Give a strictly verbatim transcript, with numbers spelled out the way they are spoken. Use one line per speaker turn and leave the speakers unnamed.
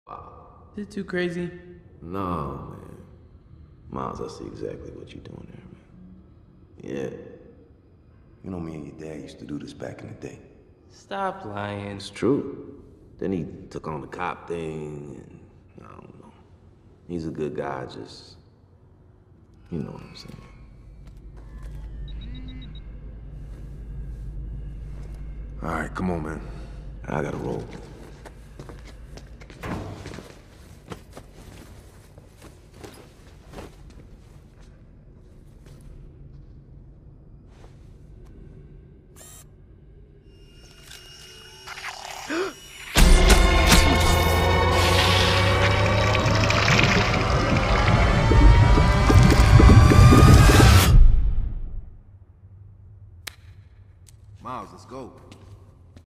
Wow.
Is it too crazy?
No, man. Miles, I see exactly what you're doing there, man. Yeah. You know, me and your dad used to do this back in the day.
Stop lying.
It's true. Then he took on the cop thing, and I don't know. He's a good guy, just... You know what I'm saying. All right, come on, man. I gotta roll.